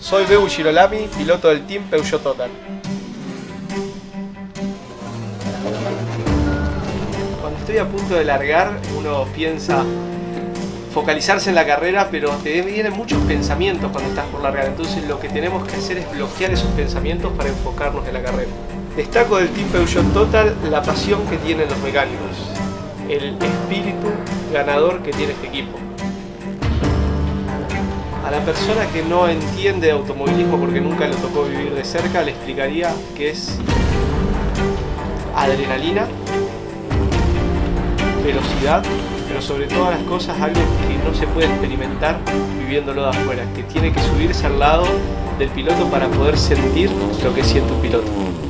Soy Bebu Girolami, piloto del Team Peugeot Total. Cuando estoy a punto de largar, uno piensa focalizarse en la carrera, pero te vienen muchos pensamientos cuando estás por largar. Entonces lo que tenemos que hacer es bloquear esos pensamientos para enfocarnos en la carrera. Destaco del Team Peugeot Total la pasión que tienen los mecánicos, el espíritu ganador que tiene este equipo. A la persona que no entiende de automovilismo porque nunca le tocó vivir de cerca, le explicaría que es adrenalina, velocidad, pero sobre todas las cosas algo que no se puede experimentar viviéndolo de afuera, que tiene que subirse al lado del piloto para poder sentir lo que siente un piloto.